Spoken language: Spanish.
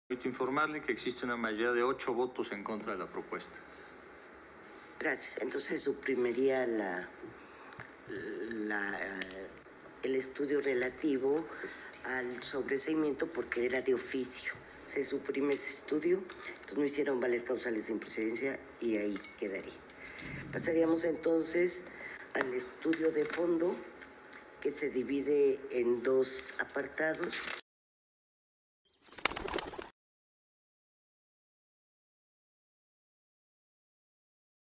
Permito informarle que existe una mayoría de 8 votos en contra de la propuesta. Gracias. Entonces suprimiría el estudio relativo al sobreseimiento porque era de oficio. Se suprime ese estudio, entonces no hicieron valer causales de improcedencia y ahí quedaría. Pasaríamos entonces al estudio de fondo, que se divide en dos apartados.